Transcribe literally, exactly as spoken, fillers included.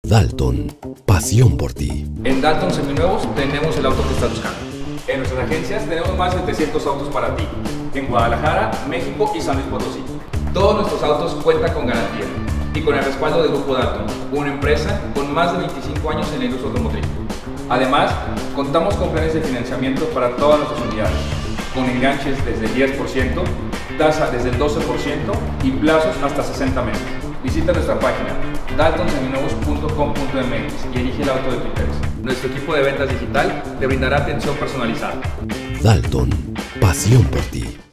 Dalton, pasión por ti. En Dalton Seminuevos tenemos el auto que estás buscando. En nuestras agencias tenemos más de setecientos autos para ti. En Guadalajara, México y San Luis Potosí. Todos nuestros autos cuentan con garantía y con el respaldo del Grupo Dalton, una empresa con más de veinticinco años en la industria automotriz. Además, contamos con planes de financiamiento para todas nuestras unidades, con enganches desde el diez por ciento, tasa desde el doce por ciento y plazos hasta sesenta meses. Visita nuestra página dalton seminuevos punto com punto m x y elige el auto de tu interés. Nuestro equipo de ventas digital te brindará atención personalizada. Dalton, pasión por ti.